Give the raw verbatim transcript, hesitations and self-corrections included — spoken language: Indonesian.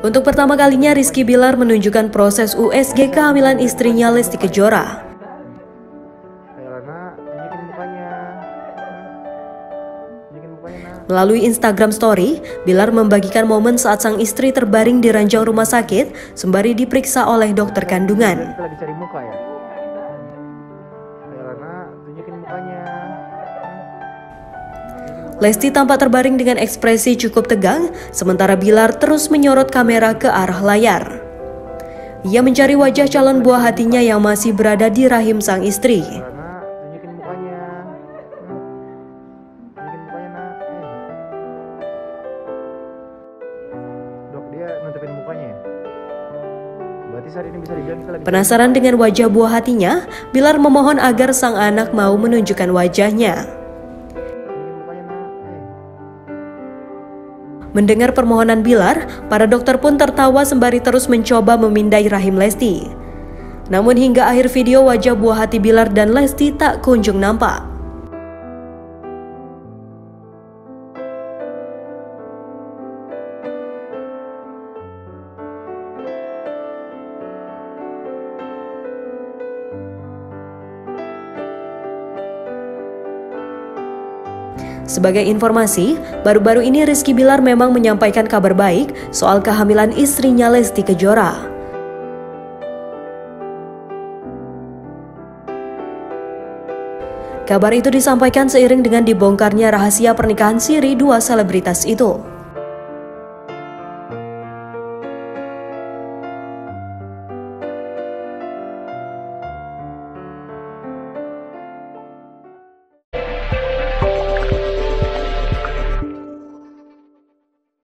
Untuk pertama kalinya Rizky Bilar menunjukkan proses U S G kehamilan istrinya Lesti Kejora. Melalui Instagram Story, Bilar membagikan momen saat sang istri terbaring di ranjang rumah sakit sembari diperiksa oleh dokter kandungan. Lesti tampak terbaring dengan ekspresi cukup tegang, sementara Bilar terus menyorot kamera ke arah layar. Ia mencari wajah calon buah hatinya yang masih berada di rahim sang istri. Penasaran dengan wajah buah hatinya, Bilar memohon agar sang anak mau menunjukkan wajahnya. Mendengar permohonan Bilar, para dokter pun tertawa sembari terus mencoba memindai rahim Lesti. Namun hingga akhir video wajah buah hati Bilar dan Lesti tak kunjung nampak. Sebagai informasi, baru-baru ini Rizky Bilar memang menyampaikan kabar baik soal kehamilan istrinya Lesti Kejora. Kabar itu disampaikan seiring dengan dibongkarnya rahasia pernikahan siri dua selebritas itu.